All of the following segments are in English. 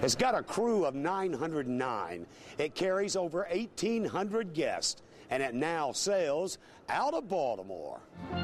has got a crew of 909. It carries over 1,800 guests, and it now sails out of Baltimore.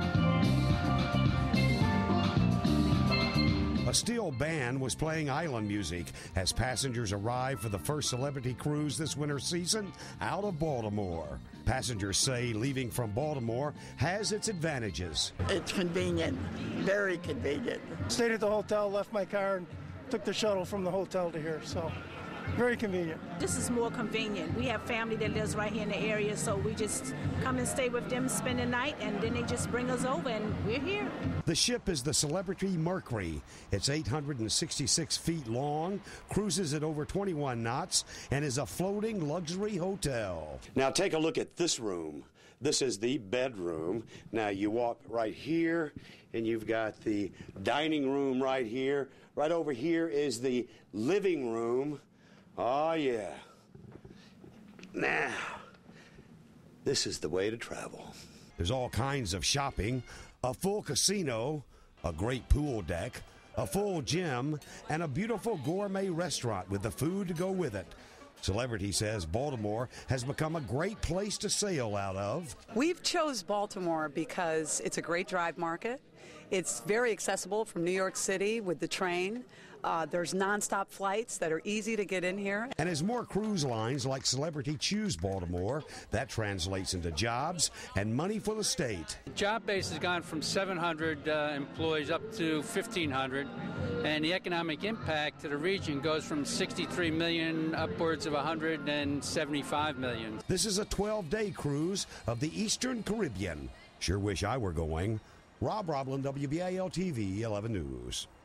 A steel band was playing island music as passengers arrived for the first celebrity cruise this winter season out of Baltimore. Passengers say leaving from Baltimore has its advantages. It's convenient, very convenient. Stayed at the hotel, left my car, and took the shuttle from the hotel to here, so very convenient. This is more convenient. We have family that lives right here in the area, so we just come and stay with them, spend the night, and then they just bring us over, and we're here. The ship is the Celebrity Mercury. It's 866 feet long, cruises at over 21 knots, and is a floating luxury hotel. Now take a look at this room. This is the bedroom. Now you walk right here, and you've got the dining room right here. Right over here is the living room. Oh, yeah. Now, this is the way to travel. There's all kinds of shopping, a full casino, a great pool deck, a full gym, and a beautiful gourmet restaurant with the food to go with it. Celebrity says Baltimore has become a great place to sail out of. We've chose Baltimore because it's a great drive market. It's very accessible from New York City with the train. There's nonstop flights that are easy to get in here. And as more cruise lines like Celebrity choose Baltimore, that translates into jobs and money for the state. The job base has gone from 700 employees up to 1,500, and the economic impact to the region goes from 63 million upwards of 175 million. This is a 12-day cruise of the Eastern Caribbean. Sure wish I were going. Rob Roblin, WBAL-TV 11 News.